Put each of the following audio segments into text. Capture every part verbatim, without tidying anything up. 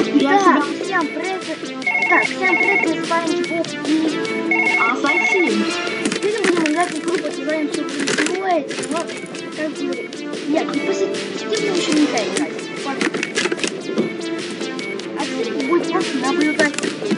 Я Да, себя... всем привет. Так, всем привет, с вами Боб и Ассасин. сегодня будем играть в игру под названием Супер, но как бы... Нет, не посетительно еще нельзя играть. А кстати, будет просто наблюдать.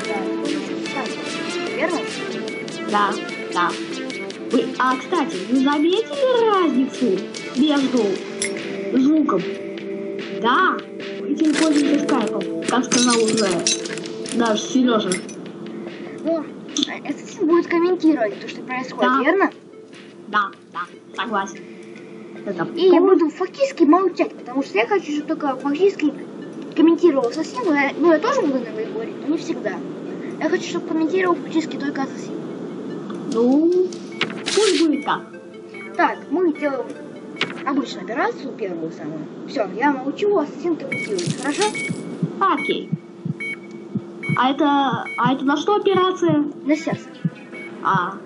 Верно? Да, да. Вы, а, кстати, вы заметили разницу между звуком? Да, вы этим пользуетесь скайпом, как сказал уже наш Сережа. Ну, Ассасин будет комментировать то, что происходит, Да. верно? Да, да, согласен. Это И я буду фактически молчать, потому что я хочу, чтобы только фактически комментировал Ассасин, но я, ну, я тоже буду на его говорить, но не всегда. Я хочу, чтобы комментировал фактически только Ассасин. Ну, пусть будет так. Так, мы делаем обычную операцию, первую самую. Все, я молчу, Ассасин комментирует, хорошо? Окей. А это, а это на что операция? На сердце. А.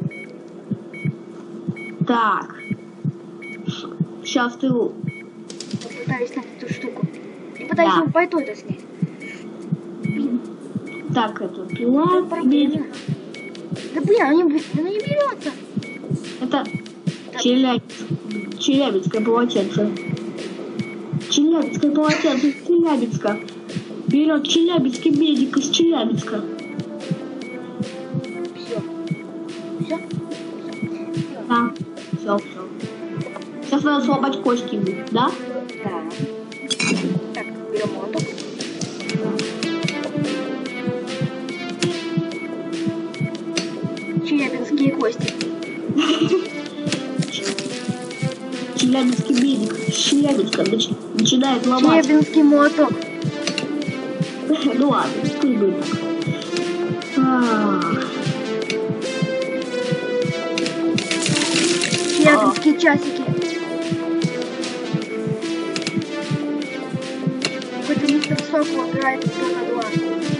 Так. Сейчас ты... Попытаюсь снять эту штуку. И пытаюсь Да. его пальто это снять. Так, это пила. Проблема. Да блин, оно не, оно не берется. Это Челябинск. Челябинское полотенце. Челябинское полотенце из Челябинска. Берет челябинский медик из Челябинска. Все. Все? Да, все, все. Сейчас надо сломать кости, да? Да. Так, берем молоток. Челябинские кости. Челябинский медик из Челябинска нач- начинает ломать. Челябинский молоток. Ну ладно, пусть будет так. Челябинские часики. Какой-то мистер Сокол играет в Дота два.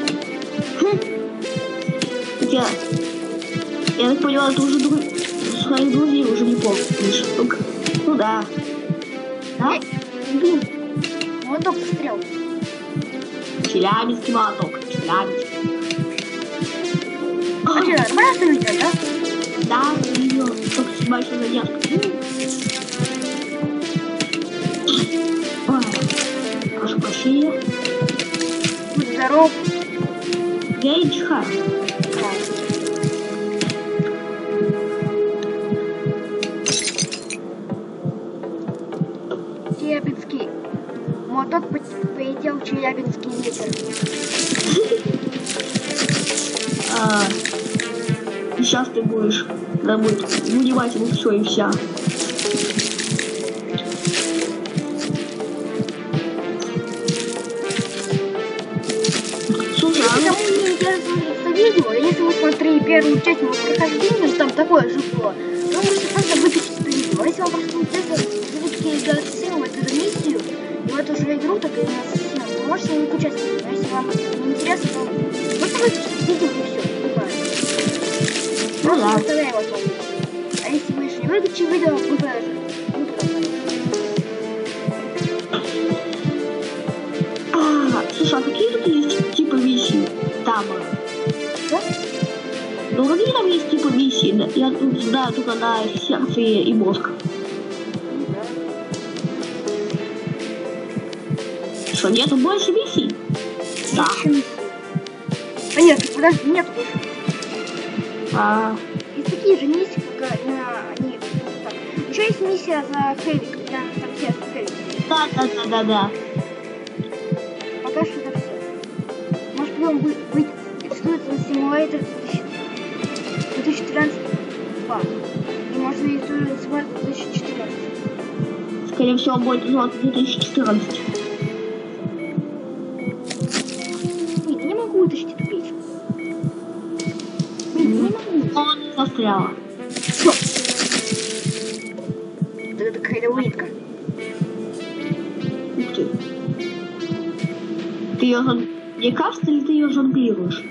Я, я так поняла, ты уже друг... своих друзей уже не помнишь. Ну, ну да. Да? Эй, блин, молоток застрял. Челябинский молоток. Челябинский. А что, нормально все видно, да? Да, видео, только с большой задержкой. Ой, прошу прощения. Будь здоров. Я и чихаю. Челябинский. Молоток полетел в Челябинский ветер. А, и сейчас ты будешь, надо будет вынимать ему все и вся. Слушай, а ну... Кому не интересно это видео, если вы смотрели первую часть моего прохождения, там такое же было, то можете просто выключить это видео. А если вам просто интересно все-таки играть с Ассасином в эту миссию, и в эту же игру, так и на Ассасином, то можете не выключать видео. Но если вам не интересно, то просто выключите видео и все. Ну Просто да. заставляю вас вам. А если вы еще не выключили видео, вы продолжаете. А, слушай, а какие тут есть типа миссий? Там. Что? Ну какие там есть типа миссий? Да, я тут знаю только на сердце и мозг. Что, нету больше миссий? Да. А нет, подожди, нету больше. А, Есть такие же миссии, как на они. Так. Еще есть миссия за Хевик, я там все Хевик. да, да, да, да, да. Пока что это все. Может потом быть, быть рисуется на симулятор две тысячи тринадцать два. И может рисуется на симулятор две тысячи четырнадцать. Скорее всего, будет золото две тысячи четырнадцать. Нет, не могу вытащить эту печку. Нет, не могу. Он застряла. Что? Это какая-то улитка. Ух ты. Ты ее жон... Мне кажется, или ты ее жонглируешь?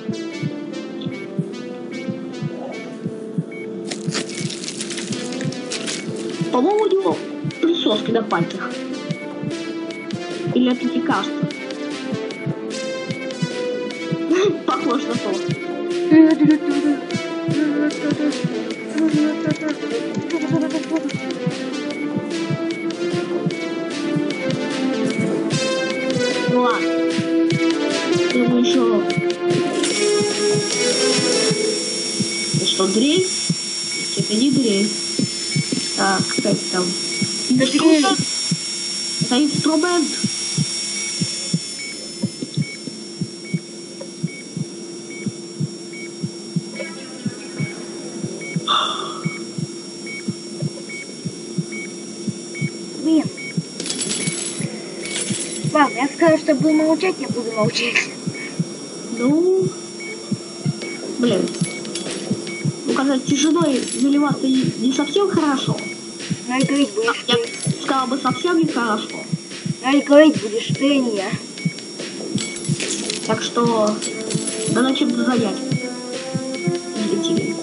По-моему, у него прически на пальцах. Или это не кажется? Похож на то. Ну ладно. Думаю, еще... Это что, дрель? Это не дрель. Так, как там? Инструмент. Это инструмент. Блин. Ладно, я скажу, что буду молчать, я буду молчать. Ну, блин. Ну, когда тяжело заливаться не совсем хорошо. Ну и говорить будешь Я ты. сказала бы совсем нехорошо. Ну и говорить будешь ты, не я. Так что надо чем-то занять. Для тебя.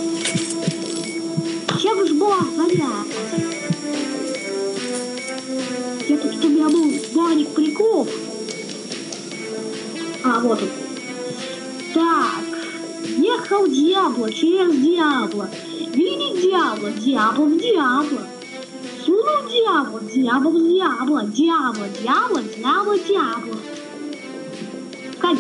Чем же было занять? Я тут, у меня был сборник приколов. А, вот он. Так. Ехал Диабло через Диабло. Видит Диабло, Диабло в Диабло. Сунул Диабло, Диабло в Диабло. Диабло, Диабло, Диабло, Диабло. Кать.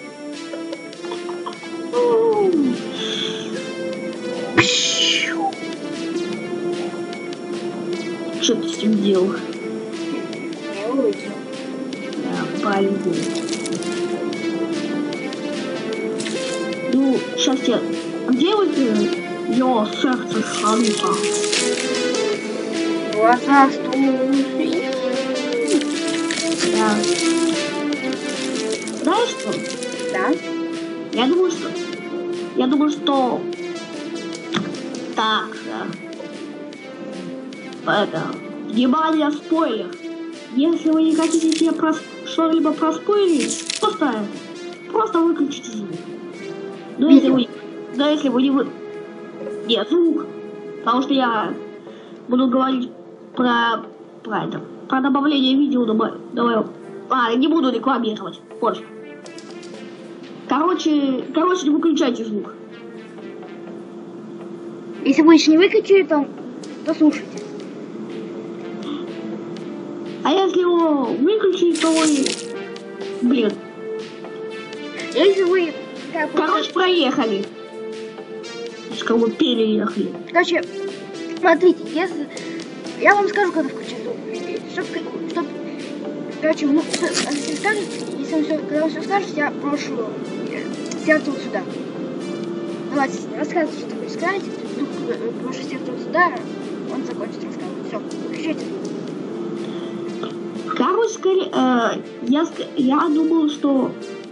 Что ты с ним делал? Я улыбну. Да, пойду. Ну, сейчас я... Где вот его сердце халифа? Глаза стулы. Да. Знаешь что? Да? Я думаю, что... Я думаю, что... Так, да. Это... Внимание, спойлер. Если вы не хотите себе прос... что-либо проспойлерить, просто... Просто выключите звук. Но если вы... Да, если вы не вы... Нет, звук. Потому что я буду говорить про... Про это. Про добавление видео добав... Давай. А, не буду рекламировать. Позже. Короче... Короче, не выключайте звук. Если вы еще не выключили, то, то слушайте. А если его выключить, то вы... Блин. Если вы... Как бы, Короче, проехали. Как бы переехали. Короче, смотрите, если... Я вам скажу, когда включить звук. Чтоб... чтоб короче, ну, если скажете, если он все, когда вы все скажете, я прошу сердце вот сюда. Давайте, рассказывайте, что вы скажете. Прошу сердце вот сюда, он закончит рассказывать. Все, выключайте звук. Короче, скорее, э, я, я думал, что...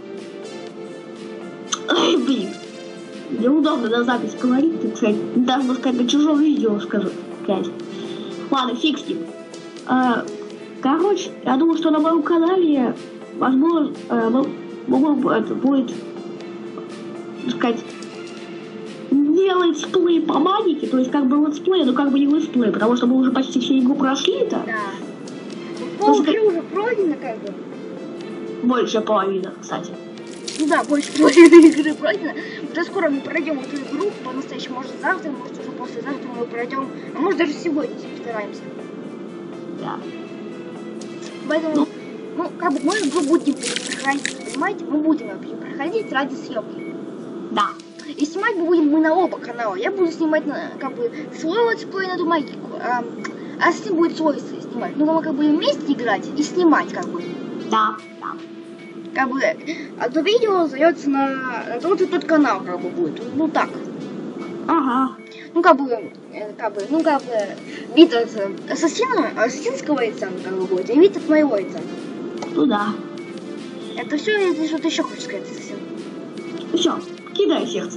Ай, блин. Неудобно на запись говорить, так сказать. Даже, можно сказать, на чужом видео скажу. Сказать. Ладно, фиг с ним. Э, короче, я думал, что на моем канале, возможно, э, это будет, так сказать, делать летсплей по магике, то есть как бы летсплей, но как бы не летсплей, потому что мы уже почти всю игру прошли-то. Да. Пол игры уже пройдено, как бы. Больше половины, кстати. Ну да, больше половины игры пройдено. Уже скоро мы пройдем эту игру по-настоящему. Может завтра, может уже послезавтра мы пройдем. А может даже сегодня постараемся. Да. Поэтому, ну, ну как бы мы игру будем проходить, понимаете? Мы будем ее проходить ради съемки. Да. И снимать мы будем мы на оба канала. Я буду снимать на, как бы, свой летсплей на эту магику, а, а с ним будет свой снимать. Ну, мы как бы вместе играть и снимать, как бы. Да, да. Как бы, а то видео зовется на, на тот и тот канал, как бы, будет. Ну, так. Ага. Ну, как бы, э, как бы, ну, как бы, вид от ассасина, ассасинского яйца, как бы, будет, и вид от моего яйца. Ну да. Это все, если что-то еще хочешь сказать, ассасин. Все, кидай сердце.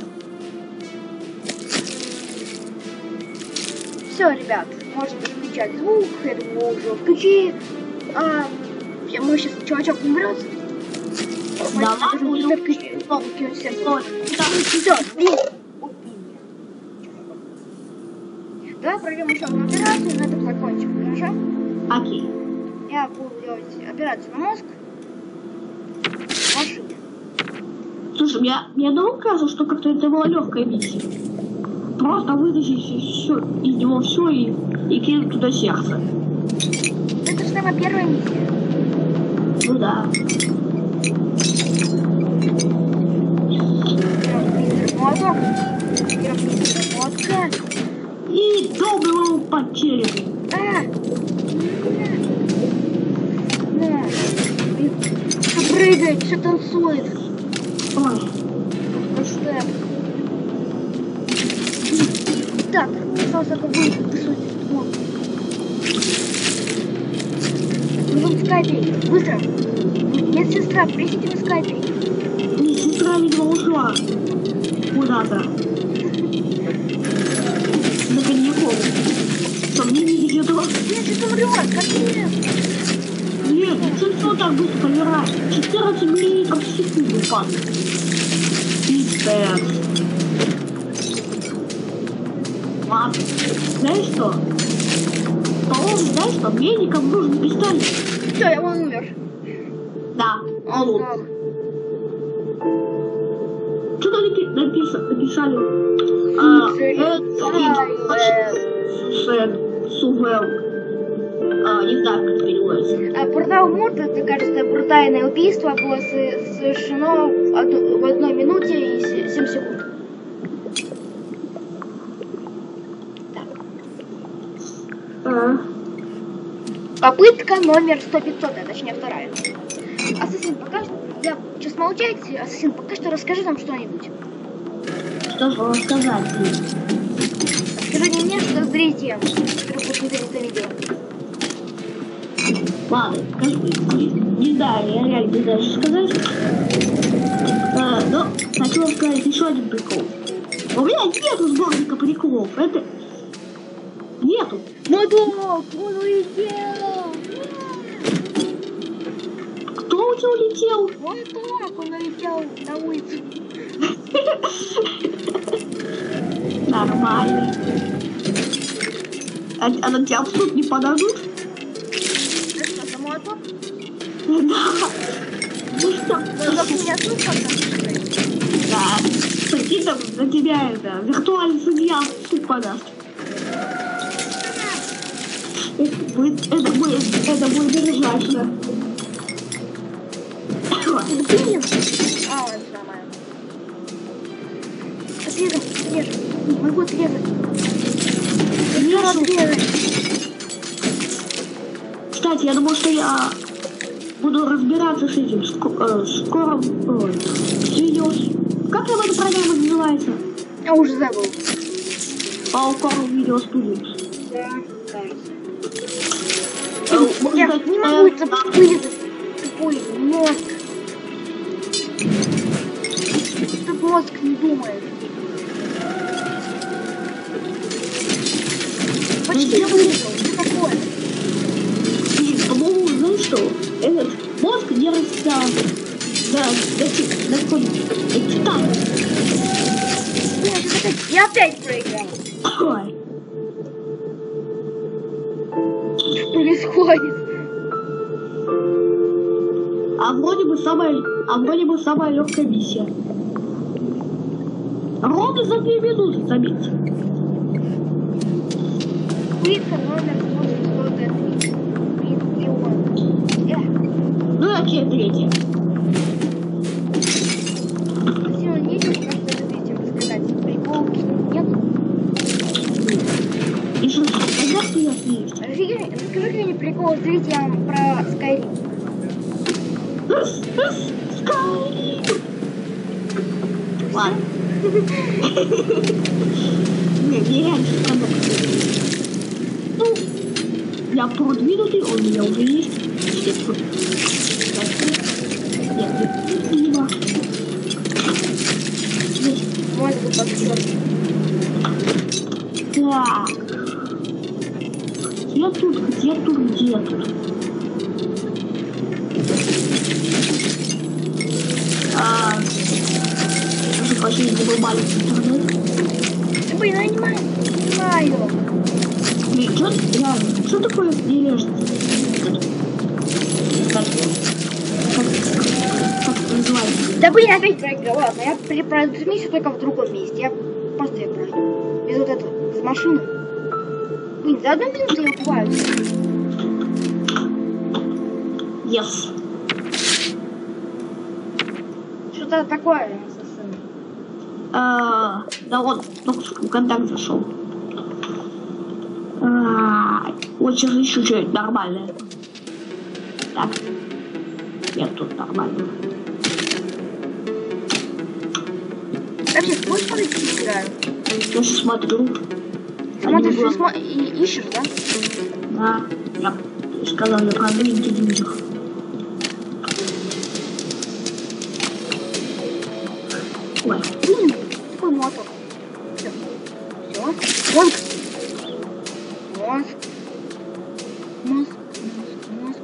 Все, ребят, можете включать звук, я думаю, уже включи. А, мы сейчас, чувачок умрет. Да, Все, блин. Давай пройдем еще одну операцию, на этом закончим, хорошо? Окей. Я буду делать операцию на мозг. Машине. Слушай, мне, мне давно кажется, что как-то это была легкая миссия. Просто вытащить все, из него все и, и кинуть туда сердце. Это же самая первая миссия. Ну да. Молоток. Молотка. И долбил его под череп. А! На. Что прыгает, что танцует. Ой. Просто... Так, осталось только высунуть. Вот. Ну, в скайпе. Быстро. Медсестра, принесите на скайпе. Медсестра, видимо, ушла куда-то. На коньяком. Что, мне не видит его? Нет, это умрет, как нет? Нет, все так быстро помирает. четырнадцать миллилитров в секунду падает. Пиздец. Ладно. Знаешь что? По-моему, знаешь что? Медикам нужен пистолет. Все, он умер. Да, он умер. Ага. Что-то написали? написали. А, это Сувел. А, не знаю, как переводится. А портал Мурт, это, кажется, брутальное убийство было совершено в одной минуте и семь секунд. Так. А. Попытка номер сто пятьсот, а точнее вторая. Ассасин, пока что... Я сейчас молчать. Ассасин, пока что расскажи нам что-нибудь. Что же рассказать? Скажи мне, что зрителям, которые больше никогда не видел. Ладно, скажи, не знаю, я реально не знаю, что сказать. А, но хотел сказать еще один прикол. У меня нету сборника приколов. Это... Нету. Моток, он улетел! Кто у тебя улетел? Моток, он улетел на улицу. Нормально. А, а на тебя в суд не подадут? Это что, самолоток? Да. Ну что, Только меня суд подает. да. Прикинь, там на тебя это, виртуальный судья в суд подаст. Это будет, это будет, это будет ржачно. Блин! А, ладно, нормально. Отрезал, отрежу. Не могу отрезать. Я Вешу. отрезать. Кстати, я думал, что я буду разбираться с этим ско- э, скоро. Ой, с видео. Как там эта программа называется? Я уже забыл. Паукор видео студио. Да, кажется. Э, Я может, не э, могу это вырезать. Тупой мозг. Тут мозг не думает. Почти вырезал. Что такое? И, по-моему, знаешь что? Этот мозг держится до, до, ти- до, до, до титана. Нет, это опять- я опять проиграл. Ой. Что происходит? А вроде бы самая, а вроде бы самая легкая миссия. Ровно за две минуты забить. Пытка номер сто три. Ну и окей, третья. Сила нечего, как-то этим рассказать. Прикол нет. И что, когда ты я есть? Расскажи расскажи мне прикол зрителям про Skyrim. Скай! Ладно. Не, не реально Ну, я продвинутый, он у меня уже есть. Нет, нет, либо. Мозг подсчет. Так. Где тут, где тут, где тут? А, уже почти не был маленький интернет. Да блин, я не понимаю. Не понимаю. Блин, что реально, что такое не лежит? Как это называется? Да блин, опять проиграл. Ладно, я перепройду эту миссию только в другом месте. Я просто ее пройду. Без вот этого, с машины. Блин, за одну минуту я убиваю. Yes. Что-то такое, ассасин. А, да он только что в контакт зашел. А, очень еще что-нибудь нормальное. Так. Нет, тут нормально. Вообще, хочешь смотреть, что играю? Я сейчас смотрю. Смотришь, что смо... и ищешь, да? Да. Я сказал, я про маленьких людях. Ой. Блин, такой мотор. Все. Все. Мозг. Мозг. Мозг. Мозг. Мозг.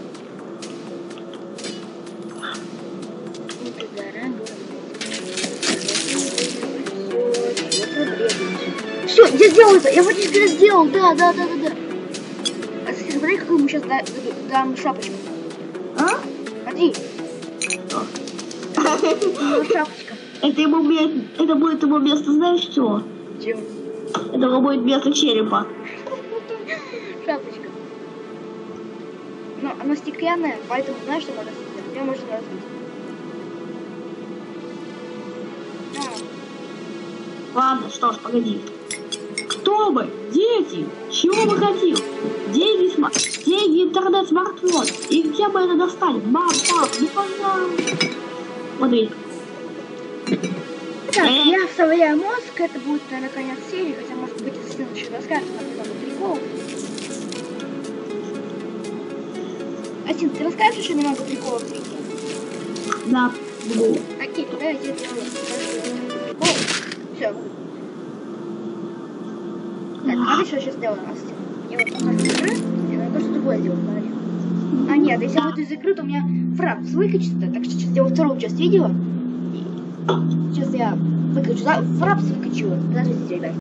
Все, я сделал это, я вроде себя сделал, да, да, да, да, да. А смотри, какую мы сейчас да, дам шапочку. А? Смотри. Что? Шапочка. Это ему ме- это будет ему место, знаешь что? Чем? Это будет место черепа. Шапочка. Но она стеклянная, поэтому знаешь, что можно сделать? Ее можно разбить. Да. Ладно, что ж, погоди. Кто вы? Дети? Чего вы хотите? Деньги, сма... деньги, интернет, смартфон. И где мы это достанем? Мам, пап, ну пожалуйста. Смотри. Так, я вставляю мозг, это будет, наверное, конец серии, хотя, может быть, это следующий рассказ, например, прикол. Асин, ты расскажешь еще немного приколов? Да, буду. Окей, тогда я тебе сделаю прикол. Все. Так, смотри, что я сейчас сделаю, Настя. Я вот покажу из игры, я надо что-то другое сделать, смотри. А нет, если я выйду из игры, то у меня фрапс выкачется, так что сейчас сделаю вторую часть видео. Сейчас я выкачу, фрапс выкачу. Подождите, ребят.